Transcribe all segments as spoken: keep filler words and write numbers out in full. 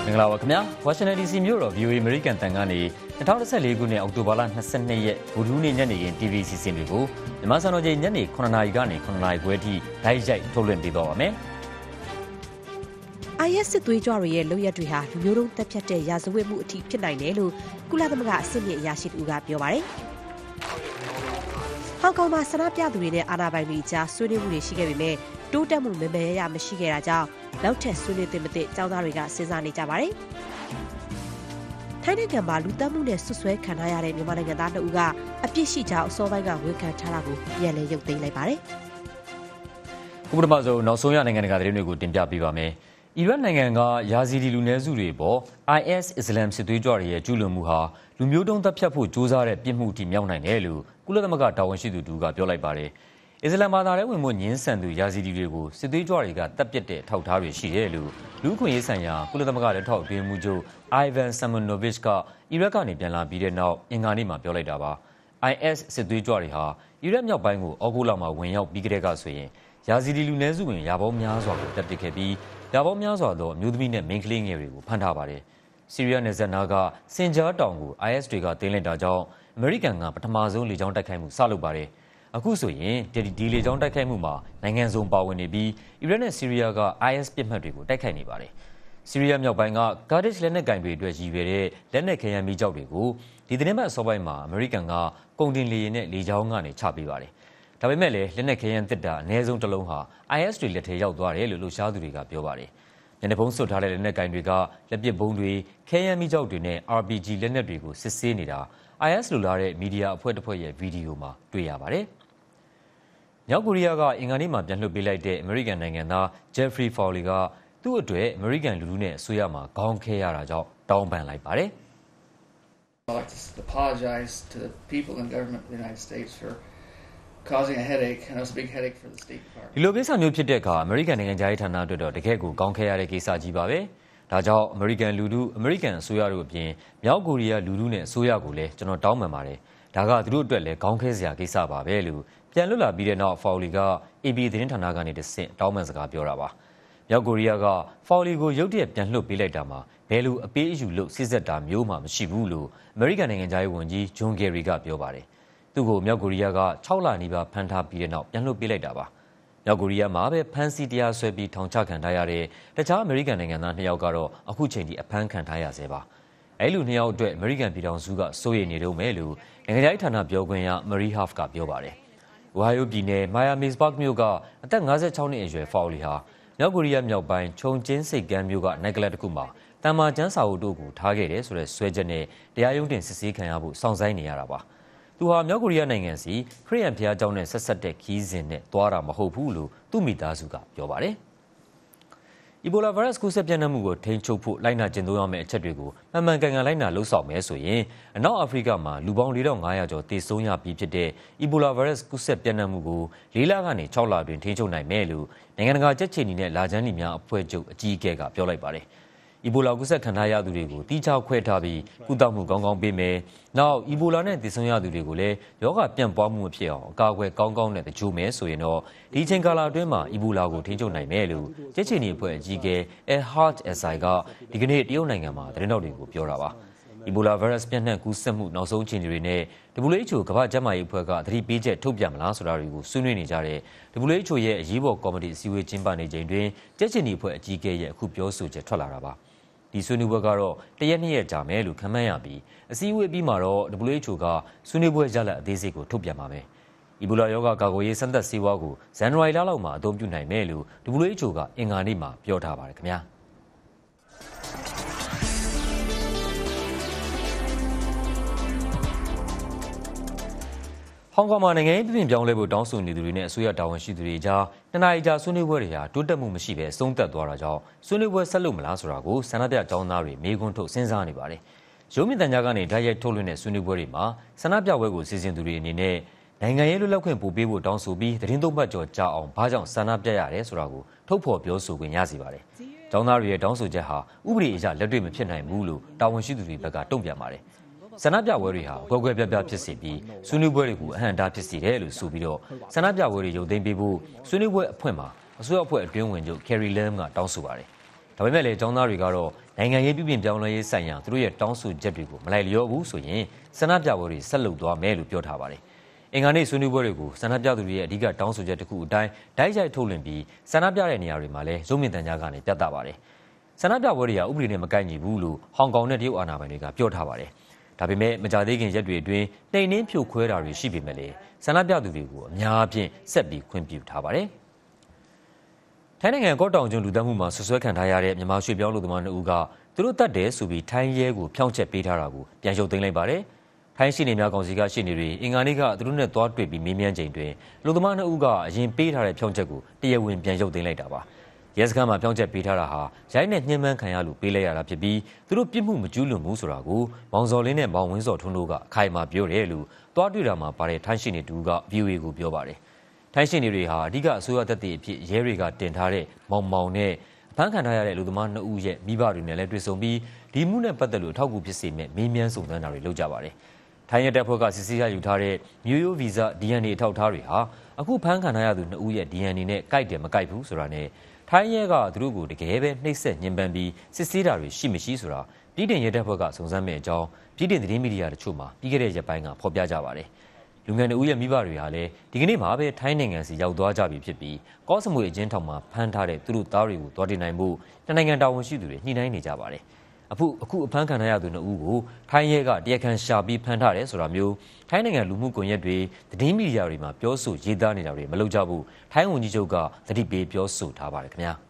မင်္ဂလာပါခင်ဗျာ Washington ဒီ စီ မြို့တော် ဗီ အို အေ အမေရိကန်တန်ကနေ၂၀၁၄ခုနှစ်အောက်တိုဘာလ၂၂ရက်ဗုဒ္ဓဟူးနေ့ညနေခင်း တီ ဗီ စီစဉ်တွေကိုမြန်မာစံတော်ချိန်ညနေခုနှစ်နာရီကနေခုနှစ်နာရီခွဲထိဓာတ်ရိုက်ထုတ်လွှင့်ပေးသွားပါမယ်။ အိုင် အက်စ် စစ်သွေးကြွတွေရဲ့လုပ်ရက်တွေဟာလူမျိုးတုံးတပ်ဖြတ်တဲ့ရာဇဝတ်မှုအထိဖြစ်နိုင်တယ်လို့ကုလသမဂ္ဂအဆင့်မြင့်အရာရှိတူကပြောပါတယ်။ဟောင်ကောင်မှာဆန္ဒပြသူတွေနဲ့အာဏာပိုင်တွေကြားဆွေးနွေးမှုတွေရှိခဲ့ပေမဲ့တိုးတက်မှုမမဲရမရှိခဲ့တာကြောင့်နောက်ထပ်ဆွေးနွေးသင့်မသင့်ကျောင်းသားတွေကစဉ်းစားနေကြပါတယ်။ထိုင်းနိုင်ငံမှာလူသတ်မှုနဲ့ဆွဆွဲခံထားရတဲ့မြန်မာနိုင်ငံသားနှစ်ဦးကအပြစ်ရှိကြောင်းအစောပိုင်းကဝန်ခံထားတာကိုပြန်လည်ရုပ်သိမ်းလိုက်ပါတယ်။ခုပထမဆုံးနောက်ဆုံးရနိုင်ငံတကာသတင်းတွေကိုတင်ပြပေးပါမယ်။အီရတ်နိုင်ငံကယာဇီဒီလူနည်းစုတွေပေါ် အိုင် အက်စ် အစ္စလာမ်စစ်သွေးကြွတွေရဲ့ကျူးလွန်မှုဟာလူမျိုးတုံးတပ်ဖြတ်ဖို့ကြိုးစားတဲ့ပြစ်မှုအထိမြောက်နိုင်တယ်လို့ကုလသမဂ္ဂတာဝန်ရှိသူတို့ကပြောလိုက်ပါတယ်။အစ္စလာမ်ဘာသာထဲဝင်မှုညှင်းဆန်သူယာဇီဒီတွေကိုစစ်သွေးကြွတွေကတပ်ပစ်တဲ့ထောက်ထားတွေရှိတယ်လို့လူ့အခွင့်အရေးဆိုင်ရာကုလသမဂ္ဂလက်ထောက်အတွင်းမှုချုပ် Ivan Simonovic ကအီရတ်ကနေပြန်လာပြီးတဲ့နောက်အင်္ဂါနေ့မှာပြောလိုက်တာပါ။ အိုင် အက်စ် စစ်သွေးကြွတွေဟာအီရတ်မြောက်ပိုင်းကိုဩဂုတ်လမှာဝင်ရောက်ပြီးကတည်းကဆိုရင်ယာဇီဒီလူနည်းစုဝင်ရာပေါင်းများစွာကိုတပ်ပစ်ခဲ့ပြီးရာပေါင်းများစွာသောအမျိုးသမီးနဲ့မိန်းကလေးငယ်တွေကိုဖမ်းထားပါတယ်။ဆီးရီးယားနယ်စပ်နားကစင်ဂျာတောင်ကို အိုင် အက်စ် တွေကတင်းလိုက်တာကြောင့်အမေရိကန်ကပထမဆုံးလေကြောင်းတိုက်ခိုက်မှုစလုပ်ပါတယ်။အခုဆိုရင်ဒီလေကြောင်းတိုက်ခိုက်မှုမှာနိုင်ငံစုံပါဝင်နေပြီးအီရတ်နဲ့ဆီးရီးယားက အိုင် အက်စ် ပစ်မှတ်တွေကိုတိုက်ခိုက်နေပါတယ်။ဆီးရီးယားမြောက်ပိုင်းကကာဒစ်လက်နက်ကင်တွေအတွက်ရည်ရွယ်တဲ့လက်နက်ခဲယမ်းမီးကျောက်တွေကိုဒီသတင်းပတ်အစောပိုင်းမှာအမေရိကန်ကကုန်တင်လေယာဉ်နဲ့လေကြောင်းကနေချပေးပါတယ်။ဒါပေမဲ့လည်းလက်နက်ခဲယမ်းသစ်တာအနည်းဆုံးတစ်လုံးဟာ အိုင် အက်စ် တွေလက်ထဲရောက်သွားတယ်လို့လှုပ်ရှားသူတွေကပြောပါတယ်။မျက်နှာဖုံးစွပ်ထားတဲ့လက်နက်ကင်တွေကလက်ပစ်ဗုံးတွေခဲယမ်းမီးကျောက်တွေနဲ့ အာ ပီ ဂျီ လက်နက်တွေကိုစစ်ဆေးနေတာ အိုင် အက်စ် လိုလားတဲ့မီဒီယာအဖွဲ့တစ်ဖွဲ့ရဲ့ဗီဒီယိုမှာတွေ့ရပါတယ်။မြောက်ကိုရီးယားကအင်္ဂါနေ့မှာပြန်လွှတ်ပေးလိုက်တဲ့အမေရိကန်နိုင်ငံသားဂျက်ဖရီဖော်လီကသူ့အတွက်အမေရိကန်လူထုနဲ့အစိုးရမှာခေါင်းခဲရတာကြောင့်တောင်းပန်လိုက်ပါတယ်။ I'd like to apologize to the people and government of the United States for causing a headache and it was a big headache for the State Department. ဒီလိုကိစ္စမျိုးဖြစ်တဲ့အခါအမေရိကန်နိုင်ငံသားရေးဌာနအတွက်တော့တကယ့်ကိုခေါင်းခဲရတဲ့ကိစ္စကြီးပါပဲ။ဒါကြောင့်အမေရိကန်လူထုအမေရိကန်အစိုးရတို့အပြင်မြောက်ကိုရီးယားလူထုနဲ့အစိုးရကိုလည်းကျွန်တော်တောင်းပန်ပါတယ်။ဒါကသူတို့အတွက်လည်းခေါင်းခဲစရာကိစ္စပါပဲလို့ပြန်လွတ်လာပြီးတဲ့နောက်ဖော်လီက အေ ဘီ သတင်းဌာနကနေတဆင့်တောင်းပန်စကားပြောတာပါ။မြောက်ကိုရီးယားကဖော်လီကိုရုတ်တရက်ပြန်လွှတ်ပေးလိုက်တာမှာဘယ်လိုအပေးအယူလို့စစ်ဆက်တာမျိုးမှမရှိဘူးလို့အမေရိကန်နိုင်ငံသားရေးဝန်ကြီးဂျွန်ဂယ်ရီကပြောပါတယ်။သူ့ကိုမြောက်ကိုရီးယားက၆လနီးပါးဖမ်းထားပြီးတဲ့နောက်ပြန်လွှတ်ပေးလိုက်တာပါ။မြောက်ကိုရီးယားမှာပဲဖမ်းဆီးတရားစွဲပြီးထောင်ချခံထားရတဲ့တခြားအမေရိကန်နိုင်ငံသားနှစ်ယောက်ကတော့အခုချိန်ထိအဖမ်းခံထားရဆဲပါ။အဲလိုနှစ်ယောက်အတွက်အမေရိကန်ပြည်ထောင်စုကစိုးရိမ်နေတော့မယ်လို့နိုင်ငံသားရေးဌာနပြောခွင့်ရမရီဟတ်ဖ်ကပြောပါတယ်။ဝါယိုပြည်နယ်မိုင်ယာမီစပတ်မြို့ကအသက်၅၆နှစ်အရွယ်ဖော်လီဟာမြောက်ကိုရီးယားမြောက်ပိုင်းခြုံကျင်းစိတ်ကမ်းမြို့ကနိုက်ကလပ်တစ်ခုမှာတမ္မာကျန်းစာအုပ်တို့ကိုထားခဲ့တယ်ဆိုတဲ့ဆွဲချက်နဲ့တရားရုံးတင်စစ်ဆေးခံရဖို့စောင့်ဆိုင်းနေရတာပါ။သူဟာမြောက်ကိုရီးယားနိုင်ငံစီခရစ်ယာန်ဘုရားကျောင်းနဲ့ဆက်ဆက်တဲ့ခီးစဉ်နဲ့သွားတာမဟုတ်ဘူးလို့သူ့မိသားစုကပြောပါတယ်။အီဘိုလာဗိုင်းရပ်စ်ကူးစက်ပြန့်နှံ့မှုကိုထိန်းချုပ်ဖို့လိုက်နာကျင့်သုံးရမယ့်အချက်တွေကိုမှန်မှန်ကန်ကန်လိုက်နာလှုပ်ဆောင်မယ်ဆိုရင်အနောက်အာဖရိကမှာလူပေါင်း၄ထောင်၅ရာကျော်သေဆုံးရပြီးဖြစ်တဲ့အီဘိုလာဗိုင်းရပ်စ်ကူးစက်ပြန့်နှံ့မှုကိုလေးလကနေ၆လအတွင်းထိန်းချုပ်နိုင်မယ်လို့နိုင်ငံတကာကြက်ခြေနီနဲ့လာချမ်းနီများအဖွဲ့ချုပ်အကြီးအကဲကပြောလိုက်ပါတယ်။အီဘိုလာကူးစက်ခံထားရသူတွေကိုတိကျခွဲထားပြီးကုသမှုကောင်းကောင်းပေးမယ်။နောက်အီဘိုလာနဲ့သေဆုံးရသူတွေကိုလည်းရောဂါပြန့်ပွားမှုမဖြစ်အောင်အကာအကွယ်ကောင်းကောင်းနဲ့တကြိုမယ်ဆိုရင်တော့ဒီအချိန်ကာလအတွင်းမှာအီဘိုလာကိုထိန်းချုပ်နိုင်မယ်လို့ကြက်ခြေနီအဖွဲ့အကြီးအကဲအဲဟတ်အဆိုင်ကဒီကနေ့တရုတ်နိုင်ငံမှာသတင်းတော်တွေကိုပြောတာပါ။အီဘိုလာဗိုင်းရပ်စ်ပြန့်နှံ့ကူးစက်မှုနောက်ဆုံးအခြေအနေတွေနဲ့ ဒဘလျူ အို ကမ္ဘာ့ကျန်းမာရေးအဖွဲ့ကသတိပေးချက်ထုတ်ပြန်မလားဆိုတာတွေကိုဆွေးနွေးနေကြတဲ့ ဒဘလျူ အို ရဲ့အရေးပေါ်ကော်မတီအစည်းအဝေးကျင်းပနေချိန်တွင်ကြက်ခြေနီအဖွဲ့အကြီးအကဲရဲ့အခုပြောဆိုချက်ထွက်လာတာပါ။ဒီဆွေးနွေးပွဲကတော့တရက်နှစ်ရက်ကြာမယ်လို့ခန့်မှန်းရပြီးအစည်းအဝေးပြီးမှာတော့ ဒဘလျူ အို ကဆွေးနွေးပွဲရလဒ်အသေးစိတ်ကိုထုတ်ပြန်ပါမယ်။အီဘိုလာရောဂါကာကွယ်ရေးစမ်းသပ်ဆေးဝါးကိုဇန်နဝါရီလလောက်မှာအသုံးပြုနိုင်မယ်လို့ ဒဘလျူ အို ကအင်္ဂါနေ့မှာပြောထားပါတယ်ခင်ဗျာ။ဟောင်ကောင်မှာနိုင်ငံရေးပြင်ပြောင်းလဲဖို့တောင်းဆိုနေသူတွေနဲ့အစိုးရတာဝန်ရှိသူတွေကြားနှစ်နာရီကြာဆွေးနွေးပွဲတွေဟာတိုးတက်မှုမရှိဘဲဆုံးသက်သွားတာကြောင့်ဆွေးနွေးပွဲဆက်လုပ်မလားဆိုတာကိုဆန္ဒပြကျောင်းသားတွေမေးခွန်းထုတ်စဉ်းစားနေပါတယ်။ရုံးမြင့်တန်ကြားကနေဓာတ်ရိုက်ထုတ်လွှင့်တဲ့ဆွေးနွေးပွဲတွေမှာဆန္ဒပြပွဲကိုစီစဉ်သူတွေအနေနဲ့နိုင်ငံရေးလွတ်လပ်ခွင့်ပိုပေးဖို့တောင်းဆိုပြီးသတင်းသုံးပတ်ကျော်ကြာအောင်ဘာကြောင့်ဆန္ဒပြရတယ်ဆိုတာကိုထုတ်ဖော်ပြောဆိုခွင့်ရစီပါတယ်။ကျောင်းသားတွေရဲ့တောင်းဆိုချက်ဟာဥပဒေအရလက်တွေ့မဖြစ်နိုင်ဘူးလို့တာဝန်ရှိသူတွေဘက်ကတုံ့ပြန်ပါတယ်။ဆန္ဒပြပွဲတွေဟာကွဲကွဲပြားပြားဖြစ်စေပြီးဆွေးနွေးပွဲတွေကိုအဟန့်အတားဖြစ်စေတယ်လို့ဆိုပြီးတော့ဆန္ဒပြပွဲတွေရုပ်သိမ်းပေးဖို့ဆွေးနွေးပွဲအဖွင့်မှာအစိုးရအဖွဲ့အတွင်းဝင်ချုပ် Carrie Lam ကတောင်းဆိုပါတယ်။ဒါပေမဲ့လည်းကျောင်းသားတွေကတော့နိုင်ငံရေးပြည်ပြင်ပြောင်းလဲရေးဆိုင်ရာသူတို့ရဲ့တောင်းဆိုချက်တွေကိုမလိုက်လျောဘူးဆိုရင်ဆန္ဒပြပွဲတွေဆက်လုပ်သွားမယ်လို့ပြောထားပါတယ်။အင်္ဂါနေ့ဆွေးနွေးပွဲတွေကိုဆန္ဒပြသူတွေရဲ့အဓိကတောင်းဆိုချက်တစ်ခုအတိုင်းဓာတ်ရိုက်ထုတ်လွှင့်ပြီးဆန္ဒပြတဲ့နေရာတွေမှာလည်းရုပ်မြင်သံကြားကနေပြသပါတယ်။ဆန္ဒပြပွဲတွေကဥပဒေနဲ့မကိုက်ညီဘူးလို့ဟောင်ကောင်နဲ့တရုတ်အာဏာပိုင်တွေကပြောထားပါတယ်။ဒါပေမဲ့မကြာသေးခင်ရက်တွေအတွင်းနှိမ်နှင်းဖြိုခွဲတာတွေရှိပေမဲ့လည်းဆန္ဒပြသူတွေကိုအများအပြားဆက်ပြီးခွင့်ပြုထားပါတယ်။ထိုင်းနိုင်ငံကော့တောင်ကျွန်းလူသတ်မှုမှာဆွဆွဲခံထားရတဲ့မြန်မာရွှေပြောင်းလူသမားနှစ်ဦးကသူတို့တတ်တယ်ဆိုပြီးထိုင်းရဲကိုဖြောင့်ချက်ပေးထားတာကိုပြန်ရုပ်သိမ်းလိုက်ပါတယ်။ထိုင်းရှေ့နေများကောင်စီကရှေ့နေတွေအင်္ဂါနေ့ကသူတို့နဲ့သွားတွေ့ပြီးမေးမြန်းချိန်တွင်လူသမားနှစ်ဦးကအရင်ပေးထားတဲ့ဖြောင့်ချက်ကိုတရားဝင်ပြန်ရုပ်သိမ်းလိုက်တာပါ။ရဲစခန်းမှာဖြောင့်ချက်ပေးထားတာဟာရိုက်နဲ့ညှဉ်းပန်းခံရလို့ပေးလိုက်ရတာဖြစ်ပြီးသူတို့ပြစ်မှုမကျူးလွန်ဘူးဆိုတာကိုမောင်စော်လင်းနဲ့မောင်ဝင်းစော်ထွန်းတို့ကအခိုင်အမာပြောတယ်လို့သွားတွေ့တာမှာပါတဲ့ထိုင်းရှေ့နေတူက ဗီအိုအေကိုပြောပါတယ်။ထိုင်းရှေ့နေတွေဟာအဓိကအစိုးရတပ်တွေအဖြစ်ရဲတွေကတင်ထားတဲ့မောင်မောင်နဲ့ဖမ်းခံထားရတဲ့လူသမားနှစ်ဦးရဲ့မိဘတွေနဲ့လည်းတွေ့ဆုံပြီးဒီမှုနဲ့ပတ်သက်လို့ထောက်ကူဖြစ်စေမဲ့မေးမြန်းစုံစမ်းတာတွေလုပ်ကြပါတယ်။ထိုင်းရဲတပ်ဖွဲ့ကစစ်ဆေးရယူထားတဲ့မျိုးရိုးဗီဇ ဒီအန်အေ အထောက်အထားတွေဟာအခုဖမ်းခံထားရသူနှစ်ဦးရဲ့ ဒီအန်အေ နဲ့ကိုက်တယ်မကိုက်ဘူးဆိုတာနဲ့ထိုင်းရဲကသူတို့ကိုတကယ်ပဲနှိပ်စက်ညှဉ်းပန်းပြီးစစ်ဆေးတာတွေရှိမရှိဆိုတာပြည်ထောင်ရဲတပ်ဖွဲ့ကစုံစမ်းမဲ့အကြောင်းပြည်ထောင်သတင်းမီဒီယာတချို့မှာပြီးခဲ့တဲ့ရက်ပိုင်းကဖော်ပြကြပါတယ်။လူငယ်နှစ်ဦးရဲ့မိဘတွေဟာလည်းဒီကနေ့မှာပဲထိုင်းနိုင်ငံစီရောက်သွားကြပြီဖြစ်ပြီးကော့စမွေအကျဉ်းထောင်မှာဖမ်းထားတဲ့သူတို့သားတွေကိုတွားတင်နိုင်ဖို့နိုင်ငံတာဝန်ရှိသူတွေညှိနှိုင်းနေကြပါတယ်။အခုအခုအဖမ်းခံရသူနှစ်ဦးကိုထိုင်းရဲကတရားခံရှာပြီးဖမ်းထားတယ်ဆိုတာမျိုးထိုင်းနိုင်ငံလူမှုကွန်ရက်တွေသတင်းမီဒီယာတွေမှာပြောဆိုရေးသားနေတာတွေမလုပ်ကြဘူးထိုင်းဝန်ကြီးချုပ်ကသတိပေးပြောဆိုထားပါတယ်ခင်ဗျာ။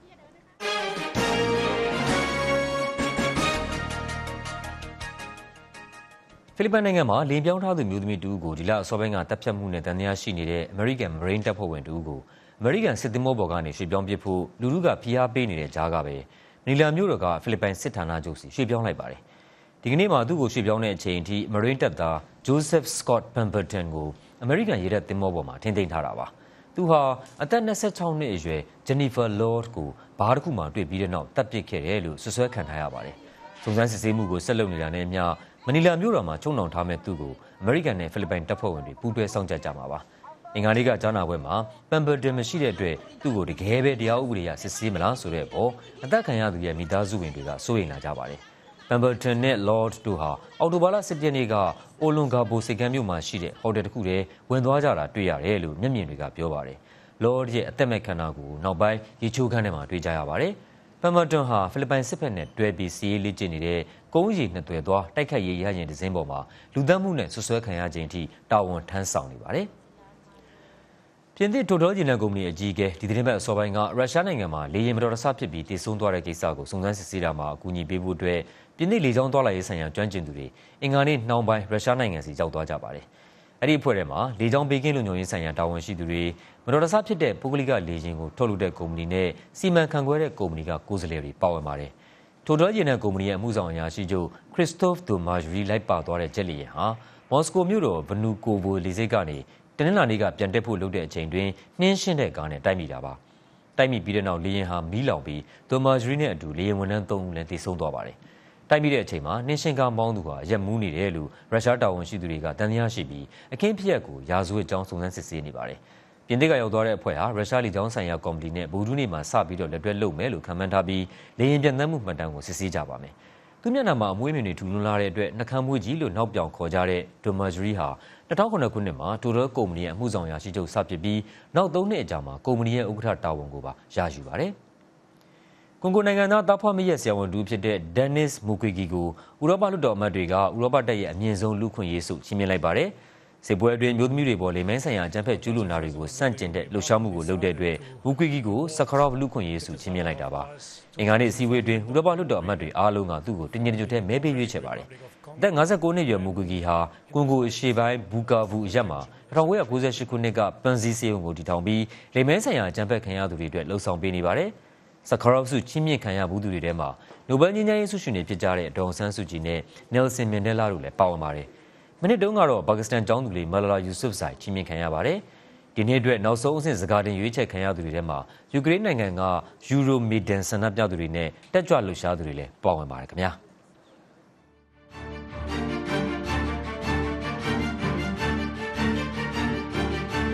ဖိလစ်ပိုင်နိုင်ငံမှာလင်းပြောင်းထားသူမျိုးသမီးတူကိုဒီလအစောပိုင်းကတပ်ဖြတ်မှုနဲ့တန်တရားရှိနေတဲ့အမေရိကန်မရိန်းတပ်ဖွဲ့ဝင်တူကိုအမေရိကန်စစ်သင်္ဘောပေါ်ကနေရွှေ့ပြောင်းပစ်ဖို့လူလူကဖိအားပေးနေတဲ့ကြားကပဲမနီလာမြို့တော်ကဖိလစ်ပိုင်စစ်ဌာနချုပ်စီရွှေ့ပြောင်းလိုက်ပါတယ်။ဒီကနေ့မှာသူ့ကိုရွှေ့ပြောင်းတဲ့အချိန်အထိမရိန်းတပ်သား Joseph Scott Pemberton ကိုအမေရိကန်ရေတပ်သင်္ဘောပေါ်မှာထိန်းသိမ်းထားတာပါ။သူဟာအသက်၂၆နှစ်အရွယ် Jennifer Lord ကိုဘားတစ်ခုမှတွေ့ပြီးတဲ့နောက်တပ်ပစ်ခဲ့တယ်လို့ဆွဆွဲခံထားရပါတယ်။စုံစမ်းစစ်ဆေးမှုကိုဆက်လုပ်နေတာနဲ့အမျှမနီလာမြို့တော်မှာချုံနှောင်ထားမဲ့သူ့ကိုအမေရိကန်နဲ့ဖိလစ်ပိုင်တပ်ဖွဲ့ဝင်တွေပူးတွဲစောင့်ကြပ်ကြမှာပါ။အင်္ဂါနေ့ကကြားနာပွဲမှာပမ်ဘာတန်မရှိတဲ့အတွက်သူ့ကိုတကယ်ပဲတရားဥပဒေအရစစ်ဆေးမလားဆိုတဲ့အပေါ်အသက်ခံရသူရဲ့မိသားစုဝင်တွေကစိုးရိမ်လာကြပါတယ်။ပမ်ဘာတန်နဲ့ Lord တို့ဟာအော်တိုဘာလ၁၁ရက်နေ့ကအိုလွန်ဂါဘိုစိတ်ကမ်းမြို့မှာရှိတဲ့ဟိုတယ်တစ်ခုထဲဝင်သွားကြတာတွေ့ရတယ်လို့မျက်မြင်တွေကပြောပါတယ်။ Lord ရဲ့အသက်မဲ့ခန္ဓာကိုယ်နောက်ပိုင်းရေချိုးခန်းထဲမှာတွေ့ကြရပါတယ်။ပမ်ဘာတန်ဟာဖိလစ်ပိုင်စစ်ဘက်နဲ့တွဲပြီးစီးရေးလေ့ကျင့်နေတဲ့ကုန်းရီနှစ်သွယ်သွားတိုက်ခိုက်ရေးရရင်ဒဇင်းပေါ်မှာလူသတ်မှုနဲ့ဆွဆွဲခံရခြင်းအထိတာဝန်ထမ်းဆောင်နေပါတယ်။ပြင်သစ်တိုတယ်ဂျီနန်ကုမ္ပဏီအကြီးအကဲဒီသတင်းပတ်အစောပိုင်းကရုရှားနိုင်ငံမှာလေယာဉ်မတော်တဆဖြစ်ပြီးတည်ဆုံသွားတဲ့ကိစ္စကိုစုံစမ်းစစ်ဆေးတာမှာအကူအညီပေးဖို့အတွက်ပြင်သစ်လေကြောင်းသွားလာရေးဆိုင်ရာကျွမ်းကျင်သူတွေအင်္ဂါနေ့နှောင်းပိုင်းရုရှားနိုင်ငံစီရောက်သွားကြပါတယ်။အဲ့ဒီအဖွဲ့ထဲမှာလေကြောင်းဘေးကင်းလုံခြုံရေးဆိုင်ရာတာဝန်ရှိသူတွေမတော်တဆဖြစ်တဲ့ပုဂ္ဂလိကလေယာဉ်ကိုထုတ်လုပ်တဲ့ကုမ္ပဏီနဲ့စီမံခန့်ခွဲတဲ့ကုမ္ပဏီကကိုယ်စားလှယ်တွေပါဝင်ပါတယ်။တိုတယ်ဂျီနန်ကုမ္ပဏီရဲ့အမှုဆောင်အရာရှိချုပ်ခရစ်စတိုဖ်ဒိုမာဂျရီလိုက်ပါသွားတဲ့ဂျက်လေယာဉ်ဟာမော်စကိုမြို့တော်ဗနူကိုဗိုလေဆိပ်ကနေတနင်္လာနေ့ကပြန်တက်ဖို့လုပ်တဲ့အချိန်တွင်နှင်းရှင်းတဲ့ကားနဲ့တိုက်မိတာပါ။တိုက်မိပြီးတဲ့နောက်လေယာဉ်ဟာမီးလောင်ပြီးဒိုမာဂျရီနဲ့အတူလေယာဉ်ဝန်ထမ်းသုံးဦးလည်းသေဆုံးသွားပါတယ်။တိုက်မိတဲ့အချိန်မှာနှင်းရှင်းကားမောင်းသူဟာရက်မူးနေတယ်လို့ရုရှားတာဝန်ရှိသူတွေကတန်တရားရှိပြီးအခင်းဖြစ်ရပ်ကိုရာဇဝတ်ကြောင်းစုံစမ်းစစ်ဆေးနေပါတယ်။ပြင်သစ်ကရောက်သွားတဲ့အဖွဲ့ဟာရုရှားလေကြောင်းဆိုင်ရာကော်မတီနဲ့ဗိုလ်ထူးနေ့မှာစပြီးတော့လက်တွဲလုပ်မယ်လို့ခန့်မှန်းထားပြီးလေယာဉ်ပြန်သန်းမှုမှတ်တမ်းကိုစစ်ဆေးကြပါမယ်။သူမျက်နှာမှာအမွေးမြင်တွေထူလွန်းလာတဲ့အတွက်နှကမ်းမွေးကြီးလို့နောက်ပြောင်ခေါ်ကြတဲ့ဒိုမာဂျရီဟာ၂၀၀၇ခုနှစ်မှာတိုတယ်ကုမ္ပဏီရဲ့အမှုဆောင်ရာရှိချုပ်စဖြစ်ပြီးနောက်သုံးနှစ်အကြာမှာကုမ္ပဏီရဲ့ဥက္ကဋ္ဌတာဝန်ကိုပါရယူပါတယ်။ကွန်ဂိုနိုင်ငံသားတာဖွာမရက်ဆရာဝန်တူဖြစ်တဲ့ဒန်နစ်မူကွီကီကိုဥရောပလွှတ်တော်အမတ်တွေကဥရောပတပ်ရဲ့အမြင့်ဆုံးလူခွင့်ရေးဆုချီးမြှင့်လိုက်ပါတယ်။စစ်ပွဲအတွင်းမျိုးသမီးတွေပေါ်လိမ်မိုင်းဆိုင်ရာအကြမ်းဖက်ကျူးလွန်တာတွေကိုစန့်ကျင်တဲ့လှုပ်ရှားမှုကိုလုပ်တဲ့အတွက်မူကွီကီကိုဆခရော့လူခွင့်ရေးဆုချီးမြှင့်လိုက်တာပါ။အင်္ဂါနေ့အစည်းအဝေးအတွင်းဥရောပလွှတ်တော်အမတ်တွေအားလုံးကသူ့ကိုတင်ကြင်ကြွတဲ့မဲပေးရွေးချယ်ပါတယ်။အသက်၅၉နှစ်အရွယ်မူကွီကီဟာကွန်ဂိုအရှေ့ပိုင်းဘူကာဗူအရပ်မှာ၁၉၉၈ခုနှစ်ကပန်ဇီစေုံကိုတည်ထောင်ပြီးလိမ်မိုင်းဆိုင်ရာအကြမ်းဖက်ခံရသူတွေအတွက်လှုံ့ဆော်ပေးနေပါတယ်။ဆခရော့ဆုချီးမြှင့်ခံရဘူးသူတွေထဲမှာနိုဘယ်ငြိမ်းချမ်းရေးဆုရှင်တွေဖြစ်ကြတဲ့ဒေါ်ဆန်းစုကြည်နဲ့နယ်ဆင်မန်ဒဲလာတို့လည်းပါဝင်ပါတယ်။မနစ်တုန်းကတော့ပါကစ္စတန်ကျောင်းသူလေးမလာလာယူဆုဖ်ဇိုင်ချီးမြှင့်ခံရပါတယ်။ဒီနေ့အတွက်နောက်ဆုံးအဆင့်စကားတင်ရွေးချယ်ခံရသူတွေထဲမှာယူကရိန်းနိုင်ငံကယူရိုမီဒန်ဆန္ဒပြသူတွေနဲ့တက်ကြွလှုပ်ရှားသူတွေလည်းပါဝင်ပါတယ်ခင်ဗျာ။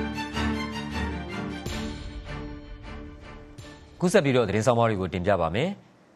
ခုဆက်ပြီးတော့သတင်းဆောင်မတွေကိုတင်ပြပါမယ်။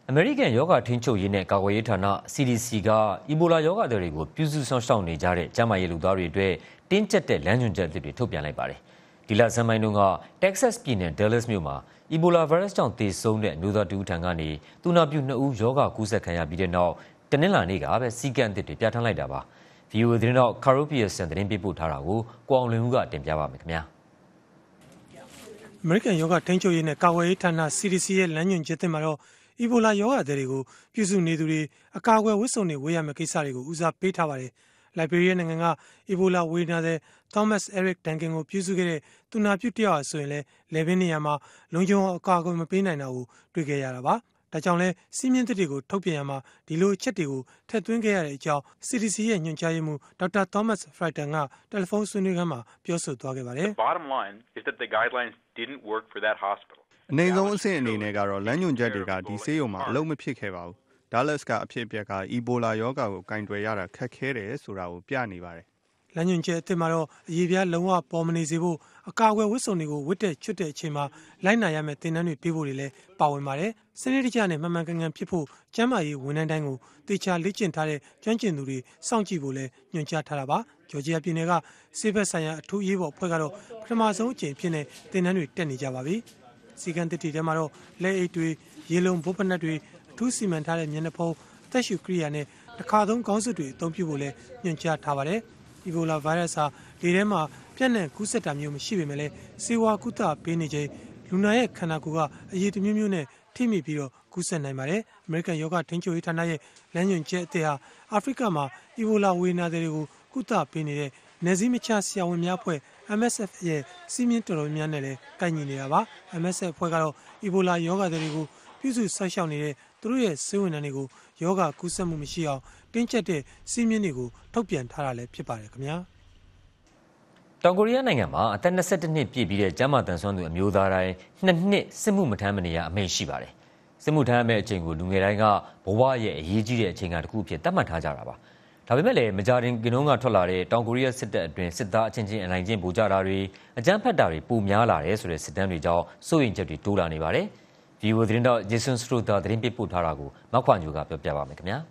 အမေရိကန်ယောဂထိန်းချုပ်ရေးနဲ့ကာကွယ်ရေးဌာန C D C ကအီဘိုလာယောဂသည်တွေကိုပြုစုဆောင်ရှောက်နေကြတဲ့ကျန်းမာရေးလူသားတွေအတွက်တင်းကျပ်တဲ့လမ်းညွှန်ချက်အသစ်တွေထုတ်ပြန်လိုက်ပါတယ်။ဒီလဆန်းပိုင်းတုန်းက Texas ပြည်နယ် Dallas မြို့မှာအီဘိုလာဗိုင်းရပ်စ်ကြောင့်သေဆုံးတဲ့အမျိုးသားတဦးထံကနေသူနာပြုနှစ်ဦးယောဂကူးစက်ခံရပြီးတဲ့နောက်တနင်္လာနေ့ကပဲစီကံအသစ်တွေပြဋ္ဌာန်းလိုက်တာပါ။ V O A သတင်းတော့ Carol Pearson သတင်းပေးပို့ထားတာကိုကိုအောင်လွင်ဦးကတင်ပြပါမယ်ခင်ဗျာ။အမေရိကန်ယောဂထိန်းချုပ်ရေးနဲ့ကာကွယ်ရေးဌာန C D C ရဲ့လမ်းညွှန်ချက်သစ်မှာတော့အီဘိုလာယောဂသည်တွေကိုပြုစုနေသူတွေအကာအကွယ်ဝတ်စုံတွေဝေးရမယ့်ကိစ္စတွေကိုဦးစားပေးထားပါတယ်။လိုက်ဘေးရီးယားနိုင်ငံကအီဘိုလာဝေဒနာသည် Thomas Eric Duncan ကိုပြုစုခဲ့တဲ့သူနာပြုတယောက်ဟာဆိုရင်လည်းလေဘင်းနေရာမှာလုံခြုံအောင်အကာအကွယ်မပေးနိုင်တာကိုတွေ့ခဲ့ရတာပါ။ဒါကြောင့်လဲစီးမြင့်သစ်တွေကိုထုတ်ပြန်ရမှာဒီလိုအချက်တွေကိုထည့်သွင်းခဲ့ရတဲ့အကြောင်း C D C ရဲ့ညွှန်ကြားရေးမှူးဒေါက်တာ Thomas Frieden ကတယ်လီဖုန်းဆွေးနွေးခန်းမှာပြောဆိုသွားခဲ့ပါတယ်။ Bottom line is that the guidelines didn't work for that hospital. အနေဆုံးအဆင့်အနေနဲ့ကတော့လမ်းညွှန်ချက်တွေကဒီဆေးရုံမှာအလုံးမဖြစ်ခဲ့ပါဘူး။ Dallas ကအဖြစ်အပျက်ကအီဘိုလာယောဂါကိုကင်တွယ်ရတာခက်ခဲတယ်ဆိုတာကိုပြနေပါတယ်။လမ်းညွှန်ချက်အသစ်မှာတော့အရေးပြားလုံးဝပေါ်မနေစေဖို့အကာအကွယ်ဝတ်စုံတွေကိုဝတ်တဲ့ချွတ်တဲ့အချိန်မှာလိုက်နာရမယ့်သင်တန်းတွေပေးဖို့တွေလည်းပါဝင်ပါတယ်။စနစ်တကျနဲ့မှန်မှန်ကန်ကန်ဖြစ်ဖို့ကျန်းမာရေးဝန်ထမ်းတိုင်းကိုတေချာလေ့ကျင့်ထားတဲ့ကျွမ်းကျင်သူတွေစောင့်ကြည့်ဖို့လည်းညွှန်ကြားထားတာပါ။ဂျော်ဂျီယာပြည်နယ်ကဆေးဘက်ဆိုင်ရာအထူးရေးပေါ်အဖွဲ့ကတော့ပထမဆုံးအကြိမ်ဖြစ်တဲ့သင်တန်းတွေတက်နေကြပါပြီ။စီကံတစ်တီထဲမှာတော့လက်အိတ်တွေရေလုံဘုတ်ပနက်တွေအထူးစီမံထားတဲ့မျက်နှာဖုံးအသက်ရှူကိရိယာနဲ့တစ်ခါသုံးခေါင်းစွပ်တွေအသုံးပြုဖို့လည်းညွှန်ကြားထားပါတယ်။အီဘိုလာဗိုင်းရပ်စ်ဟာလေထဲမှာပြန့်နှံ့ကူးစက်တာမျိုးမရှိပေမဲ့လည်းဆေးဝါးကုသပေးနေချိန်လူနာရဲ့ခန္ဓာကိုယ်ကအရည်တမျိုးမျိုးနဲ့ထိမိပြီးတော့ကူးစက်နိုင်ပါတယ်။အမေရိကန်ယောဂထိန်းချုပ်ရေးဌာနရဲ့လမ်းညွှန်ချက်အသစ်ဟာအာဖရိကမှာအီဘိုလာဝေဒနာတွေကိုကုသပေးနေတဲ့နယ်စည်းမခြားဆရာဝန်များအဖွဲ့ M S F ရဲ့စီးမြင့်တော်တော်များများနဲ့လည်းကိုင်ညီနေတာပါ။ M S F အဖွဲ့ကတော့အီဘိုလာယောဂတွေကိုပြုစုဆောက်ရှောက်နေတဲ့သူတို့ရဲ့ဆေးဝန်ထမ်းတွေကိုယောဂကူးစက်မှုမရှိအောင်တင်းကျပ်တဲ့စီးမြင့်တွေကိုထုတ်ပြန်ထားတာလည်းဖြစ်ပါတယ်ခင်ဗျာ။တောင်ကိုရီးယားနိုင်ငံမှာအသက်၂၁နှစ်ပြည့်ပြီးတဲ့ကျန်းမာသန်စွမ်းသူအမျိုးသားတိုင်းနှစ်နှစ်စစ်မှုမထမ်းမနေရအမိန့်ရှိပါတယ်။စစ်မှုထမ်းရမယ့်အချိန်ကိုလူငယ်တိုင်းကဘဝရဲ့အရေးကြီးတဲ့အချိန်ကတစ်ခုဖြစ်သတ်မှတ်ထားကြတာပါ။ဒါပေမဲ့လည်းမကြာခင်ကတုန်းကထွက်လာတဲ့တောင်ကိုရီးယားစစ်တပ်အတွင်းစစ်သားအချင်းချင်းအနိုင်ကျင့်ပိုကြတာတွေအကြမ်းဖက်တာတွေပိုများလာတယ်ဆိုတဲ့စစ်တမ်းတွေကြောင့်စိုးရိမ်ချက်တွေတိုးလာနေပါတယ်။ V O A သတင်းတော့ Jason Strother သတင်းပေးပို့ထားတာကိုမခွာညိုကပြောပြပါမယ်ခင်ဗျာ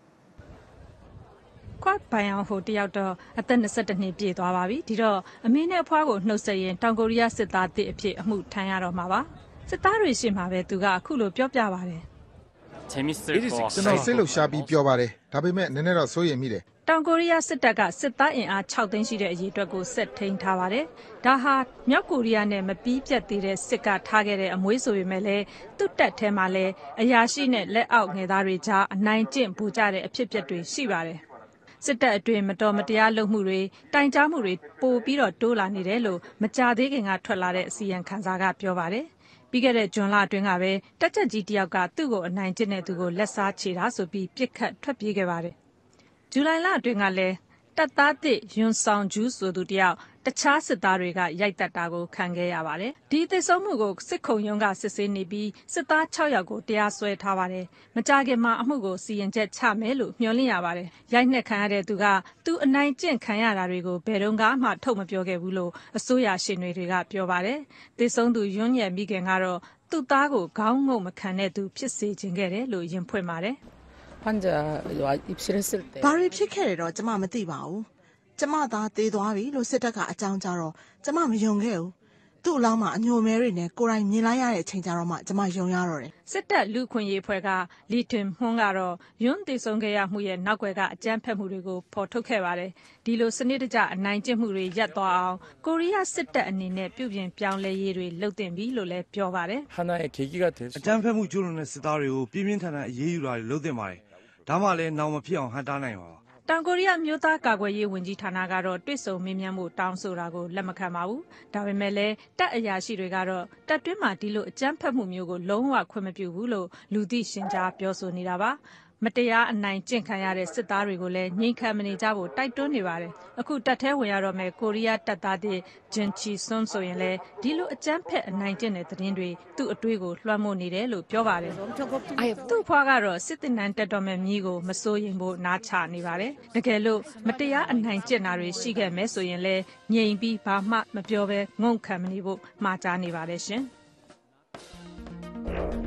။ခွတ်ပိုင်အောင်ဟိုတယောက်တော့အသက်၂၁နှစ်ပြည့်သွားပါပြီဒီတော့အမေနဲ့အဖွားကိုနှုတ်ဆက်ရင်တောင်ကိုရီးယားစစ်သားတစ်အဖြစ်အမှုထမ်းရတော့မှာပါစစ်သားတွေရှိမှပဲသူကအခုလိုပြောပြပါတယ်ကျွန်တော်စိတ်လှုပ်ရှားပြီးပြောပါတယ်ဒါပေမဲ့နည်းနည်းတော့စိုးရိမ်မိတယ်တောင်ကိုရီးယားစစ်တပ်ကစစ်သားအင်အား၆သိန်းရှိတဲ့အရေးအတွက်ကိုဆက်ထိန်ထားပါတယ်ဒါဟာမြောက်ကိုရီးယားနဲ့မပြီးပြတ်သေးတဲ့စစ်ကထားခဲ့တဲ့အမွေးဆိုပေမဲ့လည်းသူ့တပ်ထဲမှာလည်းအရာရှိနဲ့လက်အောက်ငယ်သားတွေကြားအနိုင်ကျင့်ပူကြတဲ့အဖြစ်အပျက်တွေရှိပါတယ်စစ်တပ်အတွင်းမတော်မတရားလုပ်မှုတွေတိုင်ကြားမှုတွေပိုပြီးတော့တိုးလာနေတယ်လို့မကြသေးခင်ကထွက်လာတဲ့အစီရင်ခံစာကပြောပါတယ်ပြီးခဲ့တဲ့ဂျွန်လအတွင်းကပဲတက်ချက်ကြီးတယောက်ကသူ့ကိုအနိုင်ကျင့်တဲ့သူကိုလက်စားချေတာဆိုပြီးပြစ်ခတ်ထွက်ပြေးခဲ့ပါတယ်ဇူလိုင်လအတွင်းကလည်းတပ်သားသစ်ယွန်ဆောင်ဂျူးဆိုသူတယောက်တခြားစစ်သားတွေကရိုက်တက်တာကိုခံခဲ့ရပါတယ်ဒီသစ္စုံမှုကိုစစ်ခုံရုံးကစစ်ဆေးနေပြီးစစ်သား၆ယောက်ကိုတရားစွဲထားပါတယ်မကြခင်မှာအမှုကိုစီရင်ချက်ချမယ်လို့မျှော်လင့်ရပါတယ်ရိုက်နှက်ခံရတဲ့သူကသူအနိုင်ကျင့်ခံရတာတွေကိုဘယ်တော့မှထုတ်မပြောခဲ့ဘူးလို့အစိုးရရှင်တွေကပြောပါတယ်သစ္စုံသူယွန်းရဲ့မိခင်ကတော့သူ့သားကိုခေါင်းငုံမခံတဲ့သူဖြစ်စေခြင်းခဲ့တယ်လို့ယင်ဖွင့်ပါတယ်ဘာတွေဖြစ်ခဲ့တယ်တော့ကျမမသိပါဘူးကျမသားတေးသွားပြီလို့စစ်တပ်ကအကြောင်းကြားတော့ကျမမယုံခဲ့ဘူးသူ့အလောင်းမှာအညိုမဲတွေနဲ့ကိုယ်တိုင်မြင်လိုက်ရတဲ့အချိန်ကျတော့မှကျမယုံရတော့တယ်စစ်တပ်လူခွင့်ရေးဖွဲ့ကလီတင်ဟွန်းကတော့ယွန်းတေဆုံးခဲ့ရမှုရဲ့နောက်ွယ်ကအကြမ်းဖက်မှုတွေကိုဖော်ထုတ်ခဲ့ပါတယ်ဒီလိုစနစ်တကျအနိုင်ကျင့်မှုတွေရပ်သွားအောင်ကိုရီးယားစစ်တပ်အနေနဲ့ပြုပြင်ပြောင်းလဲရေးတွေလုပ်တင်ပြီလို့လည်းပြောပါတယ်အကြမ်းဖက်မှုကျူးလွန်တဲ့စစ်သားတွေကိုပြင်းပြင်းထန်ထန်အရေးယူတာတွေလုပ်တင်ပါတယ်ဒါမှလည်းနောက်မဖြစ်အောင်ဟန်တားနိုင်ပါတောင်ကိုရီးယားမျိုးသားကာကွယ်ရေးဝန်ကြီးဌာနကတော့တွေ့ဆုံမေးမြန်းမှုတောင်းဆိုတာကိုလက်မခံပါဘူး။ဒါပေမဲ့လည်းတပ်အရာရှိတွေကတော့တပ်တွင်းမှာဒီလိုအကြမ်းဖက်မှုမျိုးကိုလုံးဝခွင့်မပြုဘူးလို့လူသိရှင်ကြားပြောဆိုနေတာပါ။မတရားအနိုင်ကျင့်ခံရတဲ့စစ်သားတွေကိုလည်းငြိမ်ခံမနေကြဖို့တိုက်တွန်းနေပါတယ်။အခုတပ်ထဲဝင်ရတော့မဲ့ကိုရီးယားတပ်သားတွေဂျင်ချီဆွန်းဆိုရင်လည်းဒီလိုအကြမ်းဖက်အနိုင်ကျင့်တဲ့သတင်းတွေသူ့အတွေ့ကိုလွှမ်းမိုးနေတယ်လို့ပြောပါတယ်။သူ့ဖွားကတော့စစ်တပ်နန်းတက်တော်မဲ့မြည်ကိုမစိုးရင်ဖို့နားချနေပါတယ်။တကယ်လို့မတရားအနိုင်ကျင့်တာတွေရှိခဲ့မယ်ဆိုရင်လည်းငြိမ်ပြီးဘာမှမပြောဘဲငုံခံမနေဖို့မှာကြားနေပါတယ်ရှင်။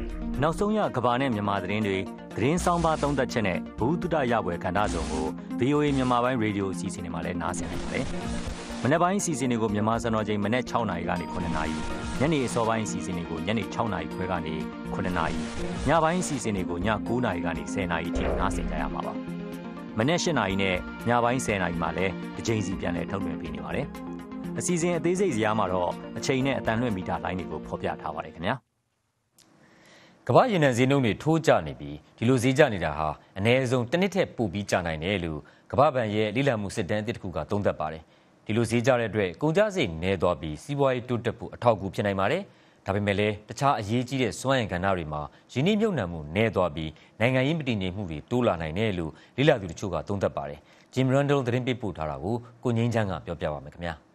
နောက်ဆုံးရကဘာနဲ့မြန်မာသတင်းတွေသတင်းဆောင်ပါသုံးသက်ချက်နဲ့ဘူးတုဒရပွဲခန္ဓာဆောင်ကို V O A မြန်မာပိုင်းရေဒီယိုအစီအစဉ်တွေမှာလည်းနားဆင်နိုင်ပါတယ်။မနေ့ပိုင်းအစီအစဉ်တွေကိုမြန်မာစံတော်ချိန်မနေ့၆နာရီကနေ9နာရီညနေအစောပိုင်းအစီအစဉ်တွေကိုညနေ6နာရီခွဲကနေ9နာရီညပိုင်းအစီအစဉ်တွေကိုည9နာရီကနေ10နာရီအထိနားဆင်ကြရမှာပါ။မနေ့၈နာရီနဲ့ညပိုင်း10နာရီမှာလည်းတစ်ချိန်စီပြန်လည်ထုတ်လွှင့်ပေးနေပါတယ်။အစီအစဉ်အသေးစိတ်ဇာတ်မှာတော့အချိန်နဲ့အတန်လွှင့်မီတာလိုင်းတွေကိုဖော်ပြထားပါတယ်ခင်ဗျာ။ကမ္ဘာရေနံဈေးနှုန်းတွေထိုးကျနေပြီးဒီလိုဈေးကျနေတာဟာအနည်းဆုံးတစ်နှစ်ထက်ပိုပြီးကျနိုင်တယ်လို့ကမ္ဘာ့ဘဏ်ရဲ့လေ့လာမှုစစ်တမ်းအသစ်တစ်ခုကသုံးသပ်ပါတယ်။ဒီလိုဈေးကျတဲ့အတွက်ကုန်ကျစရိတ်နည်းသွားပြီးစီးပွားရေးတိုးတက်ဖို့အထောက်အကူဖြစ်နိုင်ပါတယ်။ဒါပေမဲ့လည်းတခြားအရေးကြီးတဲ့စွမ်းအင်ကဏ္ဍတွေမှာရင်းနှီးမြှုပ်နှံမှုနည်းသွားပြီးနိုင်ငံရေးမတည်ငြိမ်မှုတွေတိုးလာနိုင်တယ်လို့လေ့လာသူတို့ကသုံးသပ်ပါတယ်။ Jim Randall သတင်းပေးပို့ထားတာကိုကိုငိမ့်ချမ်းကပြောပြပါမယ်ခင်ဗျာ။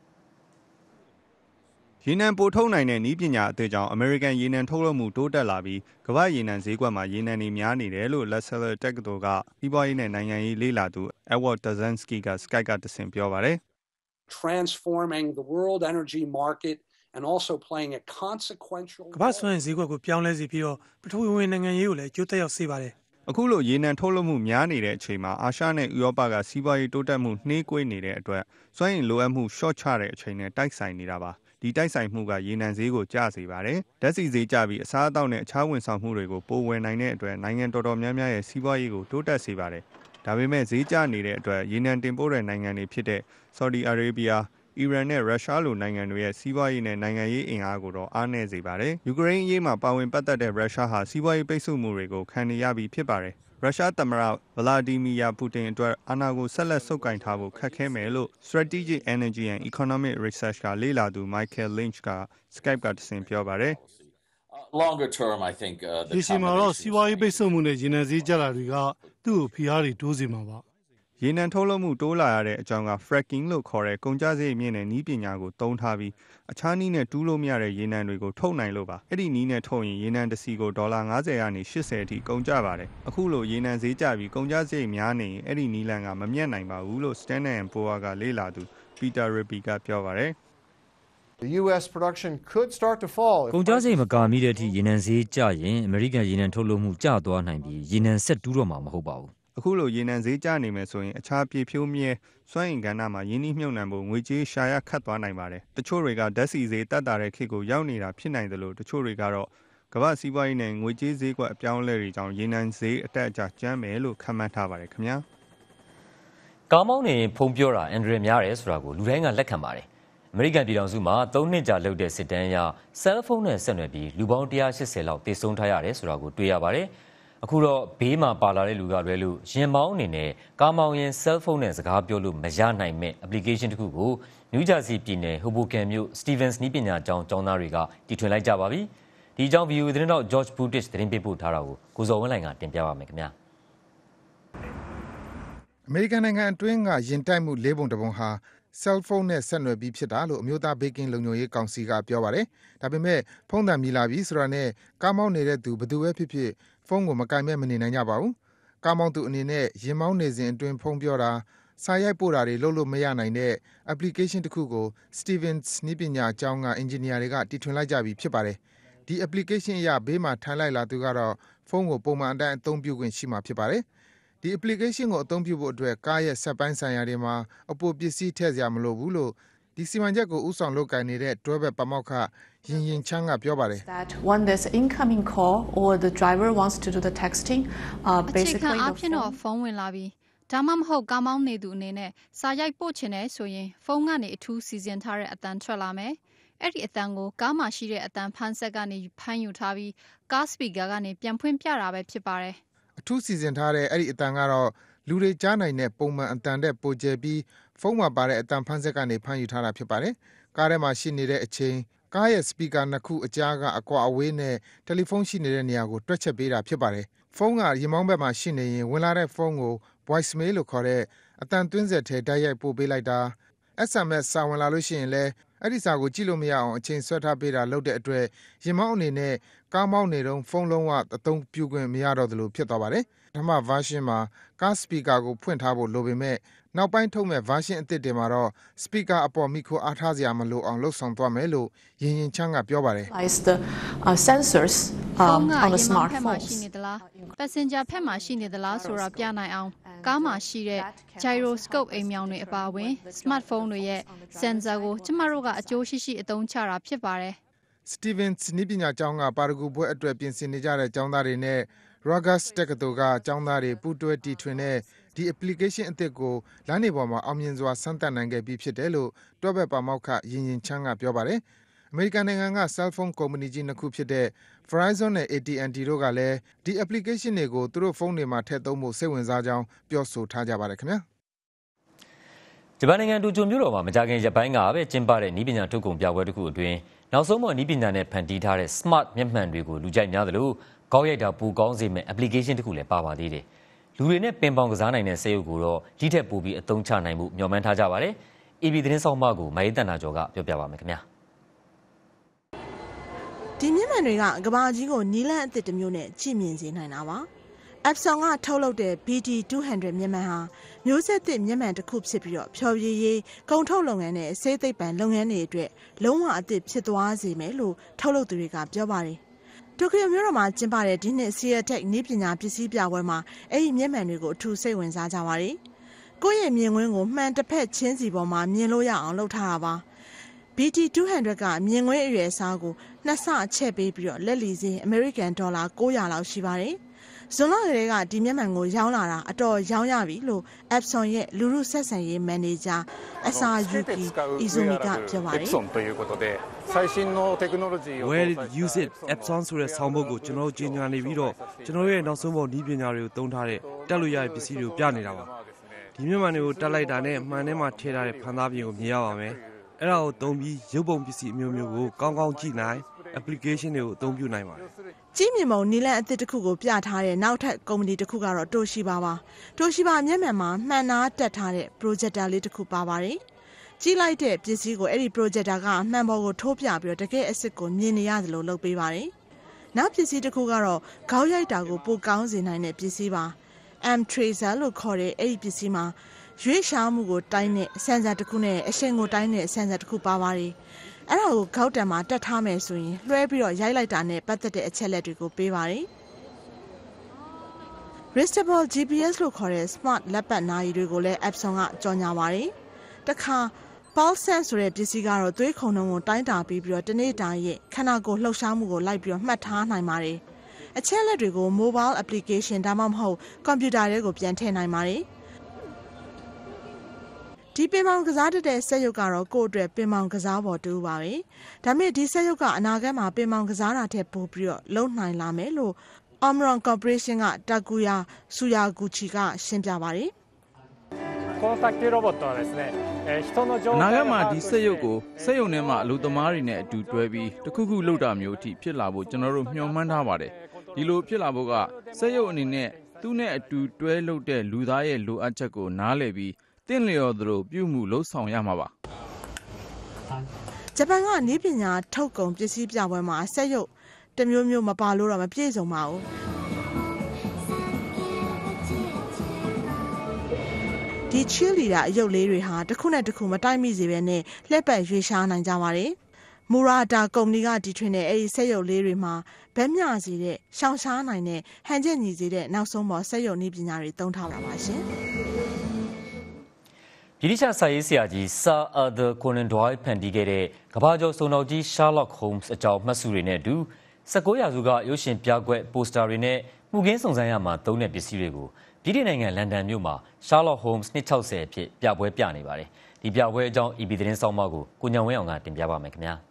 ရေနံပိုထုတ်နိုင်တဲ့နည်းပညာအသစ်ကြောင့်အမေရိကန်ရေနံထုတ်လုပ်မှုတိုးတက်လာပြီးကမ္ဘာရေနံဈေးကွက်မှာရေနံတွေများနေတယ်လို့ Lasalle တက္ကသိုလ်ကစီးပွားရေးနဲ့နိုင်ငံရေးလေ့လာသူ Edward Tazansky က Skype ကတဆင့်ပြောပါတယ်။ transforming the world energy market and also playing a consequential ကမ္ဘာစွမ်းအင်ဈေးကွက်ကိုပြောင်းလဲစေပြီးတော့ပထဝီဝင်နိုင်ငံရေးကိုလည်းအကျိုးသက်ရောက်စေပါတယ်။အခုလိုရေနံထုတ်လုပ်မှုများနေတဲ့အချိန်မှာအာရှနဲ့ဥရောပကစီးပွားရေးတိုးတက်မှုနှေးကွေးနေတဲ့အတွက်စွမ်းအင်လိုအပ်မှုရှော့ချတဲ့အချိန်နဲ့တိုက်ဆိုင်နေတာပါ။ဒီတိုက်ဆိုင်မှုကရေနံဈေးကိုကျစေပါတယ်။ဓာတ်ဆီဈေးကျပြီးအစားအသောက်နဲ့အခြားဝန်ဆောင်မှုတွေကိုပိုဝယ်နိုင်တဲ့အတွက်နိုင်ငံတော်တော်များများရဲ့စီးပွားရေးကိုတိုးတက်စေပါတယ်။ဒါပေမဲ့ဈေးကျနေတဲ့အတွက်ရေနံတင်ပို့တဲ့နိုင်ငံတွေဖြစ်တဲ့ Saudi Arabia, Iran နဲ့ Russia လိုနိုင်ငံတွေရဲ့စီးပွားရေးနဲ့နိုင်ငံရေးအင်အားကိုတော့အားနည်းစေပါတယ်။ယူကရိန်းအရေးမှာပါဝင်ပတ်သက်တဲ့ Russia ဟာစီးပွားရေးပိတ်ဆို့မှုတွေကိုခံနေရပြီးဖြစ်ပါတယ်။ရုရှားသမ္မတဗလာဒီမီယာပူတင်အတွက်အာဏာကိုဆက်လက်ဆုပ်ကိုင်ထားဖို့ခက်ခဲမယ်လို့ Strategic Energy and Economic Research ကလေ့လာသူ Michael Lynch က Skype ကတဆင့်ပြောပါတယ်။ Longer term I think ဒီစီမှာတော့စီးပွားရေးပိတ်ဆို့မှုနဲ့ရေနံဈေးကျတာတွေကသူ့ကိုဖိအားတွေတိုးစေမှာပါ။ရေနံထုတ်လုပ်မှုတိုးလာရတဲ့အကြောင်းက fracking လို့ခေါ်တဲ့ကုန်ကျစရိတ်မြင့်တဲ့နည်းပညာကိုသုံးထားပြီးအခြားနည်းနဲ့တူးလို့မရတဲ့ရေနံတွေကိုထုတ်နိုင်လို့ပါ။အဲ့ဒီနည်းနဲ့ထုတ်ရင်ရေနံတစ်စီကိုဒေါ်လာ၅၀ကနေ၈၀အထိကုန်ကျပါတယ်။အခုလိုရေနံဈေးကျပြီးကုန်ကျစရိတ်များနေရင်အဲ့ဒီနည်းလမ်းကမမျက်နိုင်ပါဘူးလို့ Standard and Poor's ကလေ့လာသူ Peter Ribby ကပြောပါတယ်။ The U S production could start to fall. ကုန်ကျစရိတ်မကာမိတဲ့အထိရေနံဈေးကျရင်အမေရိကန်ရေနံထုတ်လုပ်မှုကျသွားနိုင်ပြီးရေနံဆက်တူးတော့မှာမဟုတ်ပါဘူးအခုလိုရေနံဈေးကျနေမယ်ဆိုရင်အခြားပြေဖြိုးမြဲစွမ်းအင်ကဏ္ဍမှာရင်းနှီးမြှုပ်နှံဖို့ငွေကြေးရှာရခတ်သွားနိုင်ပါတယ်။တချို့တွေကဓာတ်ဆီဈေးတက်တာတဲ့ခေတ်ကိုရောက်နေတာဖြစ်နိုင်တယ်လို့တချို့တွေကတော့ကမ္ဘာစီးပွားရေးနဲ့ငွေကြေးဈေးကွက်အပြောင်းအလဲတွေကြောင့်ရေနံဈေးအတက်အကျကျမ်းမယ်လို့ခန့်မှန်းထားပါတယ်ခင်ဗျာ။ကားမောင်းနေဖုံးပြောတာအန်ဒရီများတယ်ဆိုတာကိုလူတိုင်းကလက်ခံပါတယ်။အမေရိကန်ပြည်ထောင်စုမှာသုံးနှစ်ကြာလုပ်တဲ့စစ်တမ်းအရဆဲလ်ဖုန်းနဲ့ဆက်နွယ်ပြီးလူပေါင်း၁၈၀လောက်တည်ဆုံထားရတယ်ဆိုတာကိုတွေ့ရပါတယ်။အခုတော့ဘေးမှာပါလာတဲ့လူကလွဲလို့ရင်မောင်းအနေနဲ့ကားမောင်းရင်ဆဲလ်ဖုန်းနဲ့စကားပြောလို့မရနိုင်မဲ့ application တစ်ခုကိုနယူးဂျာစီပြည်နယ်ဟိုဘိုကန်မြို့ Stevens နည်းပညာကျောင်းကျောင်းသားတွေကတီထွင်လိုက်ကြပါပြီ။ဒီအကြောင်း V O A သတင်းတော့ George Buttigieg သတင်းပေးပို့ထားတာကိုကိုဇော်ဝင်းလိုင်ကတင်ပြပါမယ်ခင်ဗျာ။အမေရိကန်နိုင်ငံအတွင်းကယဉ်တိုက်မှုလေးပုံတစ်ပုံဟာဆဲလ်ဖုန်းနဲ့ဆက်နွယ်ပြီးဖြစ်တာလို့အမျိုးသားဘေးကင်းလုံခြုံရေးကောင်စီကပြောပါတယ်။ဒါပေမဲ့ဖုန်းတန်မြည်လာပြီဆိုတာနဲ့ကားမောင်းနေတဲ့သူဘယ်သူပဲဖြစ်ဖြစ်ဖုန်းကိုမကင်မဲ့မနေနိုင်ကြပါဘူး။ကားမောင်းသူအနေနဲ့ရင်မောင်းနေစဉ်အတွင်းဖုန်းပြောတာစာရိုက်ပို့တာတွေလုပ်လို့မရနိုင်တဲ့ application တစ်ခုကို Stevens နည်းပညာကျောင်းကအင်ဂျင်နီယာတွေကတီထွင်လိုက်ကြပြီဖြစ်ပါတယ်။ဒီ application အရဘေးမှာထိုင်လိုက်လာသူကတော့ဖုန်းကိုပုံမှန်အတိုင်းအသုံးပြုခွင့်ရှိမှာဖြစ်ပါတယ်။ဒီ application ကိုအသုံးပြုဖို့အတွက်ကားရဲ့စက်ပိုင်းဆိုင်ရာတွေမှာအပိုပစ္စည်းထည့်စရာမလိုဘူးလို့ဒီစီမံချက်ကိုဥဆောင်လုပ်ကိုင်နေတဲ့တွဲဘက်ပါမောက္ခရင်ရင်ချမ်းကပြောပါတယ် that when there's incoming call or the driver wants to do the texting uh basically အဖြစ်တော့ဖုန်းဝင်လာပြီးဒါမှမဟုတ်ကားမောင်းနေသူအနေနဲ့စာရိုက်ပို့ချင်တယ်ဆိုရင်ဖုန်းကနေအထူးစီစဉ်ထားတဲ့အတန်ထွက်လာမယ်အဲ့ဒီအတန်ကိုကားမှာရှိတဲ့အတန်ဖမ်းဆက်ကနေဖမ်းယူထားပြီးကားစပီကာကနေပြန်ဖွင့်ပြတာပဲဖြစ်ပါတယ်အထူးစီစဉ်ထားတဲ့အဲ့ဒီအတန်ကတော့လူတွေကြားနိုင်တဲ့ပုံမှန်အတန်တဲ့ပိုကျပြီးဖုန်းမှာပါတဲ့အတန်ဖမ်းဆက်ကနေဖမ်းယူထားတာဖြစ်ပါတယ်။ကားထဲမှာရှိနေတဲ့အချိန်ကားရဲ့စပီကာနှစ်ခုအကြားကအကွာအဝေးနဲ့တယ်လီဖုန်းရှိနေတဲ့နေရာကိုတွက်ချက်ပေးတာဖြစ်ပါတယ်။ဖုန်းကရင်မောင်းဘက်မှာရှိနေရင်ဝင်လာတဲ့ဖုန်းကို voice mail လို့ခေါ်တဲ့အတန်သွင်းဆက်ထဲတိုက်ရိုက်ပို့ပေးလိုက်တာ S M S စာဝင်လာလို့ရှိရင်လည်းအဲ့ဒီစာကိုကြည့်လို့မရအောင်အချိန်ဆွဲထားပေးတာလုပ်တဲ့အတွက်ရင်မောင်းအနေနဲ့ကားမောင်းနေတော့ဖုန်းလုံးဝအသုံးပြုခွင့်မရတော့သလိုဖြစ်သွားပါတယ်။ပထမ version မှာကားစပီကာကိုဖွင့်ထားဖို့လိုပေမဲ့နောက်ပိုင်းထုတ်မဲ့ version အသစ်တွေမှာတော့စပီကာအပေါ်မိခိုအားထားစရာမလိုအောင်လှုပ်ဆောင်သွားမယ်လို့ရင်ရင်ချမ်းကပြောပါတယ် is the uh, sensors um, on the smartphones. ရှိနေသလား passenger ဖက်မှာရှိနေသလားဆိုတာပြနိုင်အောင်ကားမှာရှိတဲ့ gyroscope အိမ်မြောင်တွေအပါအဝင် smartphone တွေရဲ့ sensor ကိုကျမတို့ကအကျိုးရှိရှိအသုံးချတာဖြစ်ပါတယ် Stevens နည်းပညာကျောင်းကပါရဂူဘွဲ့အတွက်ပြင်ဆင်နေကြတဲ့ကျောင်းသားတွေနဲ့ Rutgers တက္ကသိုလ်ကကျောင်းသားတွေပူးတွဲတီထွင်တဲ့ဒီ application အသစ်ကိုလမ်းတွေပေါ်မှာအောင်မြင်စွာစမ်းသပ်နိုင်ခဲ့ပြီးဖြစ်တယ်လို့တွဲဘက်ပါမောက္ခရင်ရင်ချမ်းကပြောပါတယ်။ အမေရိကန်နိုင်ငံက cell phone ကုမ္ပဏီကြီးနှစ်ခုဖြစ်တဲ့ Verizon နဲ့ A T and T တို့ကလည်းဒီ application တွေကိုသူတို့ဖုန်းတွေမှာထည့်သုံးဖို့စိတ်ဝင်စားကြောင်းပြောဆိုထားကြပါတယ်ခင်ဗျာဂျပန်နိုင်ငံတိုကျိုမြို့တော်မှာမကြာခင်ရက်ပိုင်းကပဲကျင်းပတဲ့နည်းပညာထုတ်ကုန်ပြပွဲတစ်ခုအတွင်းနောက်ဆုံးမှနည်းပညာနဲ့ဖန်တီးထားတဲ့ smart မျက်မှန်တွေကိုလူကြိုက်များသလိုကောင်းရိုက်တာပူကောင်းစေမဲ့ application တစ်ခုလည်းပါပါသေးတယ်လူတွေနဲ့ပင်ပေါင်ကစားနိုင်တဲ့စေအုပ်ကိုတော့ဒီထက်ပိုပြီးအသုံးချနိုင်မှုမျှော်မှန်းထားကြပါတယ် A B သတင်းဆောင်မကိုမယေတနာကျော်ကပြောပြပါမယ်ခင်ဗျာဒီမျက်မှန်တွေကကဘာကြီးကိုနီးလန်းအသစ်တစ်မျိုးနဲ့ကြည့်မြင်စေနိုင်တာပါ Epson ကထုတ်လုပ်တဲ့ B D two hundred မျက်မှန်ဟာမျိုးဆက်သစ်မျက်မှန်တစ်ခုဖြစ်ပြီးတော့ဖျော်ဖြေရေးကုန်ထုတ်လုပ်ငန်းနဲ့စေသိပ္ပံလုပ်ငန်းတွေအတွက်လုံးဝအသစ်ဖြစ်သွားစေမယ်လို့ထုတ်လုပ်သူတွေကပြောပါတယ်တိုကျိုမြို့တော်မှာကျင်းပတဲ့ဒီနှစ် Siatech နည်းပညာပစ္စည်းပြပွဲမှာအဲ့ဒီမျက်မှန်တွေကိုအထူးစိတ်ဝင်စားကြပါတယ်ကိုယ့်ရဲ့မြင်ကွင်းကိုမှန်တစ်ဖက်ချင်းစီပေါ်မှာမြင်လို့ရအောင်လုပ်ထားတာပါB D two hundred ကမြင်ကွင်းအရွယ်အစားကိုနှစ်ဆအချက်ပေးပြီးတော့လက်လီစင်းအမေရိကန်ဒေါ်လာnine hundredလောက်ရှိပါတယ်။ဇွန်လကလေးကဒီမျက်မှန်ကိုရောင်းလာတာအတော်ရောင်းရပြီလို့ Epson ရဲ့လူမှုဆက်ဆံရေးမန်နေဂျာ Asayuki Izumi ကပြောပါတယ်။ Where did use it Epson ဆိုတဲ့ဆောင်းပုဒ်ကိုကျွန်တော်ကြီးညာနေပြီးတော့ကျွန်တော်ရဲ့နောက်ဆုံးပေါ်နည်းပညာတွေကိုသုံးထားတဲ့တက်လို့ရတဲ့ပစ္စည်းတွေကိုပြနေတာပါ။ဒီမျက်မှန်တွေကိုတက်လိုက်တာနဲ့မှန်ထဲမှာထည့်ထားတဲ့ဖန်သားပြင်ကိုမြင်ရပါမယ်။အဲ့ဒါကိုသုံးပြီးရုပ်ပုံပစ္စည်းအမျိုးမျိုးကိုကောင်းကောင်းကြည့်နိုင် application တွေကိုအသုံးပြုနိုင်ပါတယ်ကြည့်မြင်ပုံနီလန်အသစ်တစ်ခုကိုပြထားတဲ့နောက်ထပ်ကုမ္ပဏီတစ်ခုကတော့တိုရှိပါပါတိုရှိပါမျက်မှန်မှာမှန်နာတက်ထားတဲ့ projector လေးတစ်ခုပါပါတယ်ကြည့်လိုက်တဲ့ပစ္စည်းကိုအဲ့ဒီ projector ကမှန်ပေါ်ကိုထိုးပြပြီးတော့တကယ်အစ်စ်ကိုမြင်နေရတယ်လို့လုပ်ပေးပါတယ်နောက်ပစ္စည်းတစ်ခုကတော့ခေါင်းရိုက်တာကိုပိုကောင်းစေနိုင်တဲ့ပစ္စည်းပါ M tracer လို့ခေါ်တဲ့အဲ့ဒီပစ္စည်းမှာရွေးရှားမှုကိုတိုင်းတဲ့ဆန်ဆာတစ်ခုနဲ့အရှင်ကိုတိုင်းတဲ့ဆန်ဆာတစ်ခုပါပါတယ်အဲ့ဒါကိုခေါက်တံမှာတက်ထားမယ်ဆိုရင်လွှဲပြီးတော့ရိုက်လိုက်တာနဲ့ပတ်သက်တဲ့အချက်လက်တွေကိုပေးပါတယ် Wristable G P S လို့ခေါ်တဲ့ smart လက်ပတ်နာရီတွေကိုလည်း Epson ကကြော်ညာပါတယ်တခါ Pulse Sense ဆိုတဲ့ပစ္စည်းကတော့သွေးခုန်နှုန်းကိုတိုင်းတာပြီးပြီးတော့တနေ့တိုင်းရဲ့ခန္ဓာကိုယ်လှုပ်ရှားမှုကိုလိုက်ပြီးတော့မှတ်ထားနိုင်ပါတယ်အချက်လက်တွေကို mobile application ဒါမှမဟုတ် computer တွေကိုပြန်ထည့်နိုင်ပါတယ်ဒီပင်မောင်ကစားတဲ့စက်ရုပ်ကတော့ကိုယ့်အတွက်ပင်မောင်ကစားပေါ်တူပါပဲဒါပေမဲ့ဒီစက်ရုပ်ကအနာဂတ်မှာပင်မောင်ကစားတာထက်ပိုပြီးတော့လုံနိုင်လာမယ်လို့ Omron Corporation က Takuya Suyaguchi ကရှင်းပြပါတယ်この卓球ロボットはですね、えー、人の状態အနာဂတ်မှာဒီစက်ရုပ်ကိုစက်ရုံထဲမှာအလုပ်သမားတွေနဲ့အတူတွဲပြီးတစ်ခုခုလုပ်တာမျိုးအထိဖြစ်လာဖို့ကျွန်တော်တို့မျှော်မှန်းထားပါတယ်ဒီလိုဖြစ်လာဖို့ကစက်ရုပ်အနေနဲ့သူ့နဲ့အတူတွဲလုပ်တဲ့လူသားရဲ့လိုအပ်ချက်ကိုနားလည်ပြီးတင့်လျော်သလိုပြုမှုလှုပ်ဆောင်ရမှာပါဂျပန်ကနည်းပညာထုတ်ကုန်ပစ္စည်းပြပွဲမှာစက်ရုပ်တမျိုးမျိုးမပါလို့တော့မပြည့်စုံပါဘူးဒီ cheerleader အယုတ်လေးတွေဟာတစ်ခုနဲ့တစ်ခုမတိုက်မိစေဘဲနဲ့လှက်ပတ်ရွေးရှားနိုင်ကြပါတယ်မူရာတာကုမ္ပဏီကတီထွင်တဲ့အဲဒီစက်ရုပ်လေးတွေမှာဗက်မျှစေတဲ့ရှောင်ရှားနိုင်တဲ့ဟန်ချက်ညီစေတဲ့နောက်ဆုံးပေါ်စက်ရုပ်နည်းပညာတွေသုံးထားတာပါရှင်ဗြိတိရှစာရေးဆရာကြီး Sir Arthur Conan Doyle ဖန်တီးခဲ့တဲ့ကမ္ဘာကျော်စုံတော်ကြီး Sherlock Holmes အကြောင်းမှတ်စုတွေနဲ့အတူnineteenရာစုကရုပ်ရှင်ပြကွက်ပိုစတာတွေနဲ့မှုခင်းစုံစမ်းရမှာသုံးတဲ့ပစ္စည်းတွေကိုဗြိတိန်နိုင်ငံလန်ဒန်မြို့မှာ Sherlock Holmesနှစ်sixtyအဖြစ်ပြပွဲပြနေပါတယ်။ဒီပြပွဲအကြောင်း E B သတင်းဆောင်မကိုကိုညံဝင်းအောင်ကတင်ပြပါမယ်ခင်ဗျာ။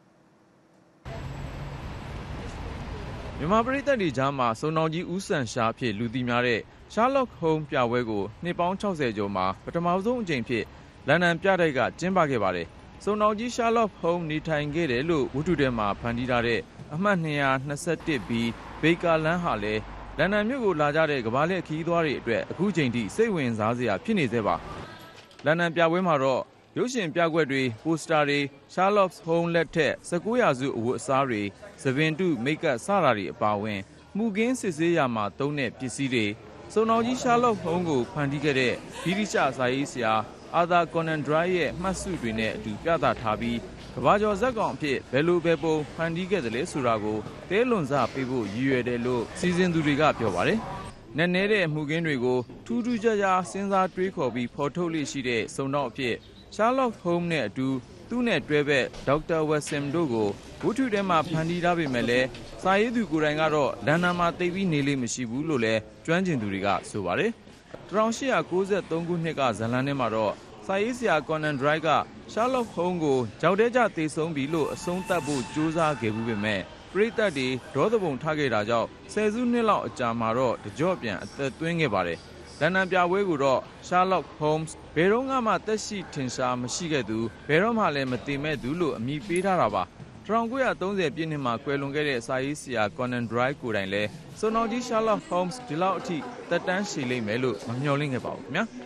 မြန်မာပြည်သက်တွေကြားမှာစုံတော်ကြီးဦးစံရှားဖြစ်လူသိများတဲ့ Sherlock Holmes ပြပွဲကိုနှစ်ပေါင်းsixtyကျော်မှာပထမဆုံးအကြိမ်ဖြစ်လန်ဒန်ပြတိုက်ကကျင်းပခဲ့ပါတယ်။စုံတော်ကြီး Sherlock Holmes နေထိုင်ခဲ့တယ်လို့ဝတ္ထုထဲမှာဖန်တီးထားတဲ့အမှတ်two twenty-one ဘီဘေကာလန်းဟာလည်းလန်ဒန်မြို့ကိုလာကြတဲ့ကမ္ဘာလှည့်ခရီးသွားတွေအတွက်အခုချိန်ထိစိတ်ဝင်စားစရာဖြစ်နေသေးပါလန်ဒန်ပြပွဲမှာတော့ရုပ်ရှင်ပြကွက်တွေပိုစတာတွေ Sherlock Holmes လက်ထက်nineteenရာစုအဝတ်အစားတွေသပင်တုမိတ်ကပ်စတာတွေအပါအဝင်မှုကင်းစစ်ဆေးရမှာသုံးတဲ့ပစ္စည်းတွေစုံတော်ကြီး Sherlock Holmes ကိုဖန်တီးခဲ့တဲ့ဗြိတိရှစာရေးဆရာArthur Conan Doyle ရဲ့မှတ်စုတွေနဲ့အတူပြသထားပြီးကကဘာကျော်ဇက်ကောင်အဖြစ်ဘယ်လိုပဲပုံဖန်တီးခဲ့တယ်လဲဆိုတာကိုတဲလွန်စားပေးဖို့ရည်ရွယ်တယ်လို့စီစဉ်သူတွေကပြောပါတယ်။နက်နဲတဲ့မှုခင်းတွေကိုထူးထူးခြားခြားစဉ်းစားတွေးခေါ်ပြီးဖော်ထုတ်လိရှိတဲ့စုံတော့အဖြစ် Sherlock Holmes နဲ့အတူသူ့နဲ့တွဲဘက်ဒေါက်တာဝက်ဆင်တို့ကိုဝတ္ထုထဲမှာဖန်တီးထားပေမဲ့လည်းစာရေးသူကိုယ်တိုင်ကတော့လန်ဒန်မှာတိတ်ပြီးနေလိမ့်မရှိဘူးလို့လည်းကျွမ်းကျင်သူတွေကဆိုပါတယ်။၁၈၉၃ခုနှစ်ကဇလန်ထဲမှာတော့စာရေးဆရာ Conan Doyle က Sherlock Holmes ကိုကြောက်တဲကြသေဆုံးပြီလို့အဆုံးသတ်ဖို့ကြိုးစားခဲ့ဘူးပေမဲ့ပရိသတ်တွေဒေါသပုံထားခဲ့တာကြောင့်ဆယ်စုနှစ်လောက်အကြာမှာတော့တကြော့ပြန်အသက်သွင်းခဲ့ပါတယ်။လန်ဒန်ပြပွဲကိုတော့ Sherlock Holmes ဘယ်တော့မှတက်ရှိထင်ရှားမရှိခဲ့သူဘယ်တော့မှလည်းမတည်မဲ့သူလို့အမည်ပေးထားတာပါ။၁၉၃၀ပြည့်နှစ်မှာကွယ်လွန်ခဲ့တဲ့စာရေးဆရာ Conan Doyle ကိုယ်တိုင်လည်းစုံတော်ကြီး Sherlock Holmes ဒီလောက်အထိသက်တမ်းရှည်လိမ့်မယ်လို့မမျှော်လင့်ခဲ့ပါဘူးခင်ဗျာ။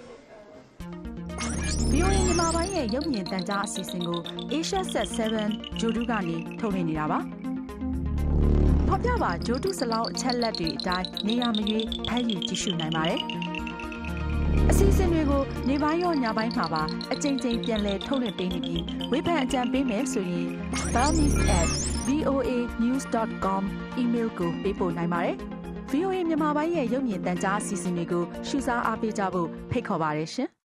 ဗီအိုအေ မြန်မာပိုင်းရဲ့ရုပ်မြင်သံကြားအစီအစဉ်ကို Asia Set 7 ဂျိုဒူးကနေထုတ်လွှင့်နေတာပါ။ဖော်ပြပါဂျိုဒူးစလောက်အချက်လက်တွေအတိုင်းနေရာမရွေးဖမ်းယူကြည့်ရှုနိုင်ပါတယ်။အစီအစဉ်တွေကိုနေပိုင်းရောညပိုင်းမှာပါအကြိမ်ကြိမ်ပြန်လည်ထုတ်လွှင့်ပေးနေပြီးဝေဖန်အကြံပေးမယ်ဆိုရင် balmis at v o a news dot com email ကိုပေးပို့နိုင်ပါတယ်။ ဗီအိုအေ မြန်မာပိုင်းရဲ့ရုပ်မြင်သံကြားအစီအစဉ်တွေကိုရှုစားအားပေးကြဖို့ဖိတ်ခေါ်ပါတယ်ရှင်။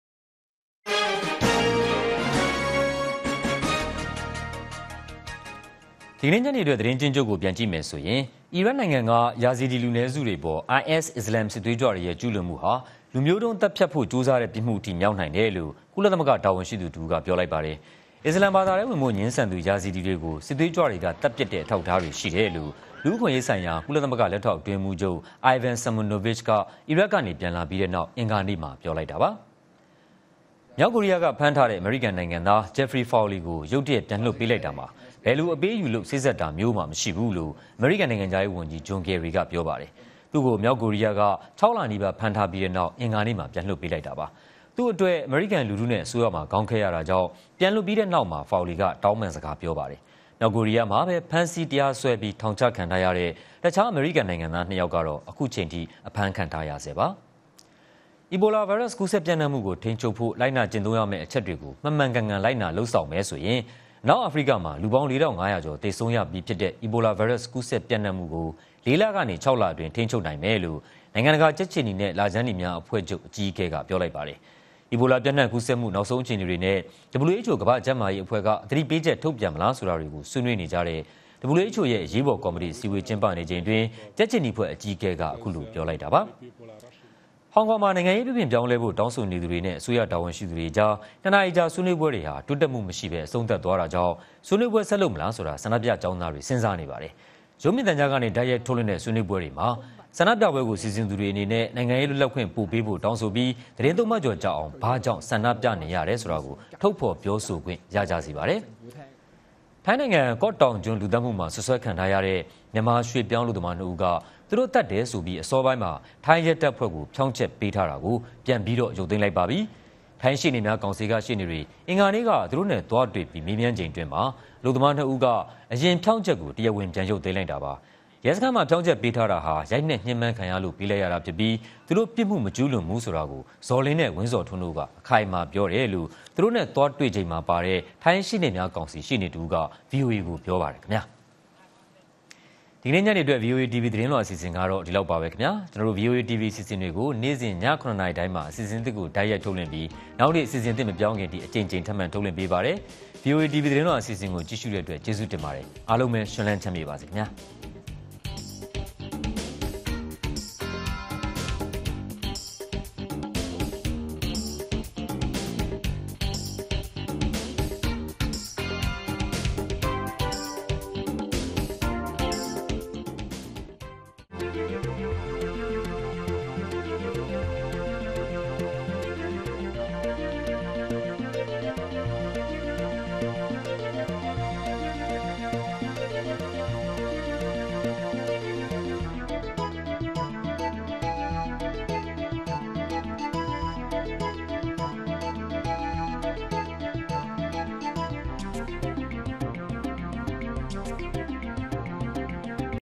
ဒီနေ့ညနေအတွက်သတင်းချင်းချုပ်ကိုပြန်ကြည့်မယ်ဆိုရင်အီရတ်နိုင်ငံကယာဇီဒီလူနည်းစုတွေပေါ် I S အစ္စလာမ်စစ်သွေးကြွတွေရဲ့ကျူးလွန်မှုဟာလူမျိုးတုံးတပ်ဖြတ်ဖို့ကြိုးစားတဲ့ပြစ်မှုအထိမြောက်နိုင်တယ်လို့ကုလသမဂ္ဂတာဝန်ရှိသူတူကပြောလိုက်ပါတယ်။အစ္စလာမ်ဘာသာရဲ့ဝင်မှုညှင်းဆန်သူယာဇီဒီတွေကိုစစ်သွေးကြွတွေကတပ်ပစ်တဲ့အထောက်အထားတွေရှိတယ်လို့လူ့အခွင့်အရေးဆိုင်ရာကုလသမဂ္ဂလက်ထောက်အတွင်းမှူးချုပ် Ivan Simonovic ကအီရတ်ကနေပြန်လာပြီးတဲ့နောက်အင်္ဂါနေ့မှာပြောလိုက်တာပါ။မြောက်ကိုရီးယားကဖမ်းထားတဲ့အမေရိကန်နိုင်ငံသား Jeffrey Fowley ကိုရုတ်တရက်ပြန်လွှတ်ပေးလိုက်တာမှာဘယ်လိုအပေးယူလို့စိစက်တာမျိုးမှမရှိဘူးလို့အမေရိကန်နိုင်ငံသားရေးဝန်ကြီးဂျွန်ကယ်ရီကပြောပါတယ်။သူ့ကိုမြောက်ကိုရီးယားက၆လနီးပါးဖမ်းထားပြီးတဲ့နောက်အင်္ဂါနေ့မှာပြန်လွှတ်ပေးလိုက်တာပါ။သူ့အတွက်အမေရိကန်လူထုနဲ့အစိုးရမှာခေါင်းခဲရတာကြောင့်ပြန်လွှတ်ပြီးတဲ့နောက်မှာဖော်လီကတောင်းပန်စကားပြောပါတယ်။မြောက်ကိုရီးယားမှာပဲဖမ်းဆီးတရားစွဲပြီးထောင်ချခံထားရတဲ့တခြားအမေရိကန်နိုင်ငံသားနှစ်ယောက်ကတော့အခုချိန်ထိအဖမ်းခံထားရဆဲပါ။အီဘိုလာဗိုင်းရပ်စ်ကူးစက်ပြန့်နှံ့မှုကိုထိန်းချုပ်ဖို့လိုက်နာကျင့်သုံးရမယ့်အချက်တွေကိုမှန်မှန်ကန်ကန်လိုက်နာလှုပ်ဆောင်မယ်ဆိုရင်နောက်အာဖရိကမှာလူပေါင်း၄ထောင်၅ရာကျော်သေဆုံးရပြီးဖြစ်တဲ့အီဘိုလာဗိုင်းရပ်စ်ကူးစက်ပြန့်နှံ့မှုကို၄လကနေ၆လအတွင်းထိန်းချုပ်နိုင်မယ်လို့နိုင်ငံတကာကြက်ချီနီနဲ့လာချမ်းနီများအဖွဲ့ချုပ်အကြီးအကဲကပြောလိုက်ပါတယ်။အီဘိုလာပြန့်နှံ့ကူးစက်မှုနောက်ဆုံးအခြေအနေတွေနဲ့ W H O ကမ္ဘာ့ကျန်းမာရေးအဖွဲ့ကအသတိပေးချက်ထုတ်ပြန်မလားဆိုတာတွေကိုဆွေးနွေးနေကြတဲ့ W H O ရဲ့အရေးပေါ်ကော်မတီစီဝေးကျင်းပနေချိန်တွင်ကြက်ချီနီဖွဲ့အကြီးအကဲကအခုလိုပြောလိုက်တာပါ။ဟောင်ကောင်မှာနိုင်ငံရေးပြည်ပြင်ပြောင်းလဲဖို့တောင်းဆိုနေသူတွေနဲ့အစိုးရတာဝန်ရှိသူတွေကြားနှစ်နာရီကြာဆွေးနွေးပွဲတွေဟာတိုးတက်မှုမရှိဘဲအဆုံးသတ်သွားတာကြောင့်ဆွေးနွေးပွဲဆက်လုပ်မလားဆိုတာဆန္ဒပြကျောင်းသားတွေစဉ်းစားနေပါတယ်။ရုံးမြင့်တန်ကြားကနေတိုက်ရိုက်ထုတ်လွှင့်တဲ့ဆွေးနွေးပွဲတွေမှာဆန္ဒပြပွဲကိုစီစဉ်သူတွေအနေနဲ့နိုင်ငံရေးလွတ်လပ်ခွင့်ပို့ပေးဖို့တောင်းဆိုပြီးသတင်းသုံးမှတ်ကျော်ကြအောင်ဘာကြောင့်ဆန္ဒပြနေရတယ်ဆိုတာကိုထုတ်ဖော်ပြောဆိုခွင့်ရကြစီပါတယ်။ထိုင်းနိုင်ငံကော့တောင်ကျွန်းလူသတ်မှုမှာဆွဆွဲခံထားရတဲ့မြန်မာရွှေပြောင်းလူသမားနှစ်ဦးကသူတို့တတ်တယ်ဆိုပြီးအစောပိုင်းမှာထိုင်းရဲတပ်ဖွဲ့ကိုဖြောင်းချက်ပေးထားတာကိုပြန်ပြီးတော့ရုပ်သိမ်းလိုက်ပါပြီ။ထိုင်းရှေ့နေများကောင်စီကရှေ့နေတွေအင်္ဂါနေ့ကသူတို့နဲ့တွားတွေ့ပြီးမေးမြန်းချိန်တွင်မှာလူသမားနှစ်ဦးကအရင်ဖြောင်းချက်ကိုတရားဝင်ပြန်ရုပ်သိမ်းလိုက်တာပါ။ရဲစခန်းမှာဖြောင်းချက်ပေးထားတာဟာရိုက်နှက်ညှဉ်းပန်းခံရလို့ပေးလိုက်ရတာဖြစ်ပြီးသူတို့ပြစ်မှုမကျူးလွန်ဘူးဆိုတာကိုဇော်လင်းနဲ့ဝင်းစော်ထွန်းတို့ကအခိုင်အမာပြောတယ်လို့သူတို့နဲ့တွားတွေ့ချိန်မှာပါတဲ့ထိုင်းရှေ့နေများကောင်စီရှေ့နေတူက V O A ကိုပြောပါတယ်ခင်ဗျာ။ဒီနေ့ညနေအတွက် V O A T V သတင်းလွှာအစီအစဉ်ကတော့ဒီလောက်ပါပဲခင်ဗျာကျွန်တော်တို့ V O A T V အစီအစဉ်တွေကိုနေ့စဉ်ညခုနှစ်နာရီတိုင်းမှာအစီအစဉ်သစ်ကိုတိုက်ရိုက်ထုတ်လွှင့်ပြီးနောက်နေ့အစီအစဉ်သစ်မပြောင်းခင်ဒီအချိန်ချင်းထပ်မံထုတ်လွှင့်ပေးပါတယ် V O A T V သတင်းလွှာအစီအစဉ်ကိုကြည့်ရှုတဲ့အတွက်ကျေးဇူးတင်ပါတယ်အားလုံးပဲရှင်လန်းချမ်းမြေပါစေခင်ဗျာ